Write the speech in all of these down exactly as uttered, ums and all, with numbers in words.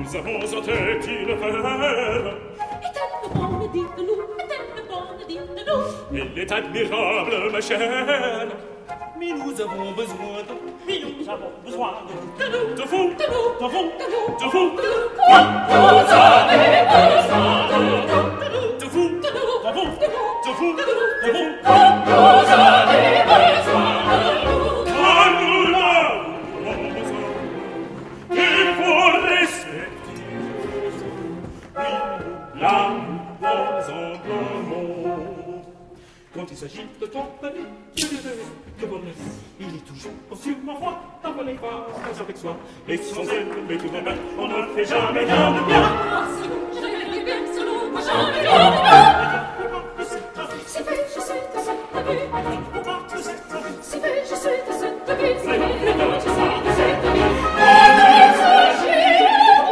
Nous avons en tête une affaire. Est-elle bonne, dites-nous, est-elle bonne, dites-nous. Elle est admirable, ma chère. Mais nous avons besoin de... Mais nous avons besoin de... De nous, De vous, de nous, de vous, de nous, de vous, de nous. Quoi vous avez besoin de nous, de nous, de vous, de nous, de vous, de nous, de vous, de nous. de vous. Quoi vous avez besoin de nous. Car nous l'avons besoin. Il faut laisser l'amour simplement. Quand il s'agit de tromper, je dirais que bonheur, il est toujours sur ma foi, dans les phrases avec soi. Et sans elle, mais tout va bien, on ne fait jamais rien de bien. Ah, si vous, je l'ai bien, selon moi, j'en ai rien de bien. C'est fait, je sais de cette vie. C'est fait, je sais de cette vie. C'est fait, je sais de cette vie. Quand il s'agit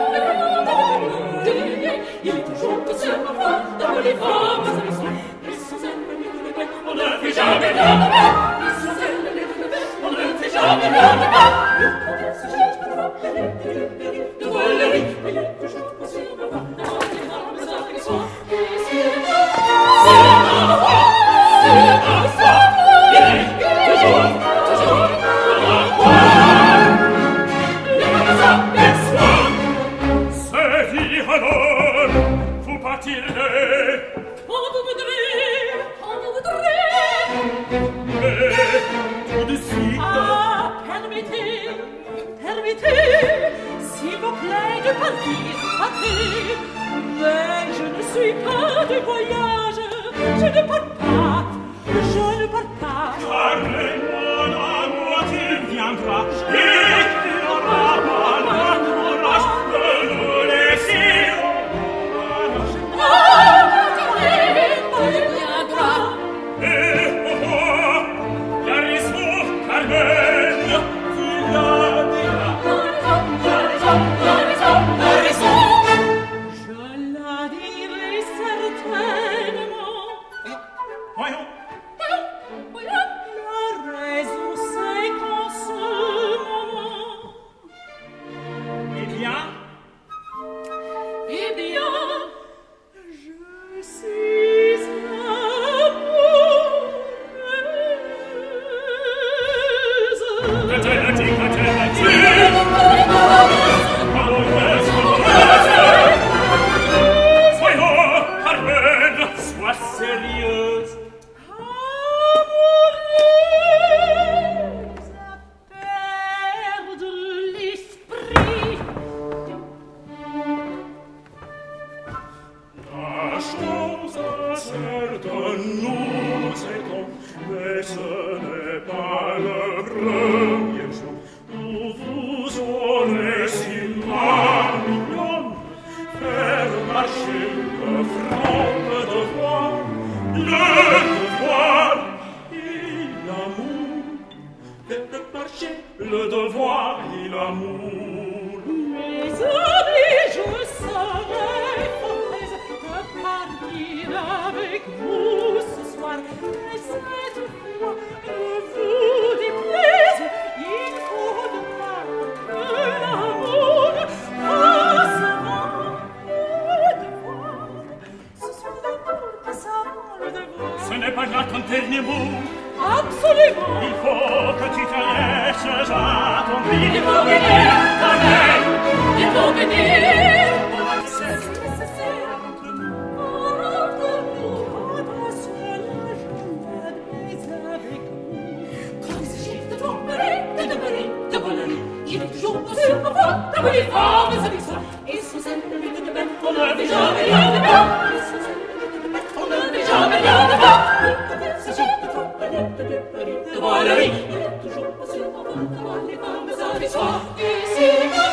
de il est toujours sur ma foi, dans les phrases avec soi. Et sans elle, on ne fait jamais rien de bien. Sans elle, on ne fait jamais rien de bien. Quand il s'agit de voler, de voler, il est toujours sur ma foi, dans les phrases avec soi. Et c'est c'est ma foi, c'est ma foi, il est toujours, toujours dans ma foi. Les phrases avec soi. C'est dit alors, vous partirez. Quand vous voudrez, quand vous voudrez. Mais tout de suite, Ah, permettez, permettez, s'il vous plaît, de partir, partez. Mais je ne suis pas de voyage, je ne pars pas, je ne pars pas. car mon amour qui viendra, et qui aura pas le courage de nous laisser. Ah, attendez, il viendra. Et oh oh, la raison, Carmen, vous la dira. La raison, la raison, la raison. Je la dirai certainement. Voyons, La raison, c'est qu'en ce moment, eh bien, eh bien, je suis amoureuse. Catena-ti, catena-ti. Voyons, Carmen, sois sérieuse. Amoureuse à perdre l'esprit. La chose certaine, nous aidons, mais ce n'est pas le premier jour où vous aurez si mal mignonne faire marcher le franc devoir, le devoir et l'amour, faire marcher le devoir et l'amour. Mes amis, je serais heureuse de partir avec vous ce soir. Mais cette fois, ne vous déplaise, il faudra que l'amour passe avant le devoir. Ce soit l'amour qui s'avance le devoir. Ce n'est pas là ton dernier mot. Absolument. Il faut que tu te laisses attendrir. Il faut venir, Carmen, il faut venir. C'est nécessaire entre nous. Entre nous, entre cela, je m'admets avec vous. Quand il s'agit de tromper, de demeurer, de voler, il est toujours sur ma voie, d'avoir les femmes avec soi. Et sans elle, le but de bête, on ne fait jamais rien de bien. Et sans elle, le but de bête, on ne fait jamais rien de bien. Quand il s'agit de tromper, de demeurer, de voler, il est toujours sur ma voie, d'avoir les femmes avec soi. Et si